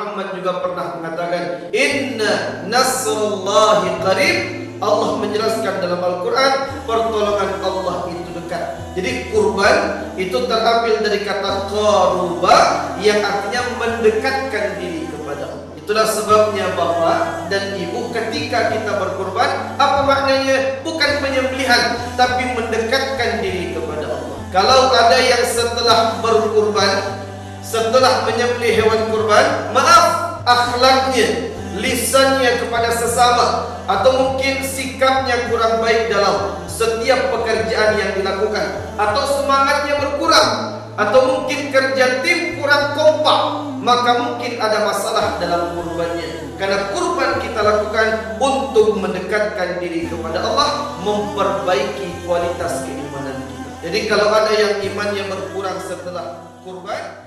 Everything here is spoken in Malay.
Muhammad juga pernah mengatakan, Inna nasrullahi qarib. Allah menjelaskan dalam Al-Quran, pertolongan Allah itu dekat. Jadi kurban itu terambil dari kata qaruba, yang artinya mendekatkan diri kepada Allah. Itulah sebabnya Bapak dan Ibu, ketika kita berkurban, apa maknanya? Bukan penyembelihan, tapi mendekatkan diri kepada Allah. Kalau ada yang setelah berkurban, setelah menyembelih hewan kurban, maaf, akhlaknya, lisannya kepada sesama, atau mungkin sikapnya kurang baik dalam setiap pekerjaan yang dilakukan, atau semangatnya berkurang, atau mungkin kerja tim kurang kompak, maka mungkin ada masalah dalam kurbannya. Karena kurban kita lakukan untuk mendekatkan diri kepada Allah, memperbaiki kualitas keimanan kita. Jadi kalau ada yang imannya berkurang setelah kurban,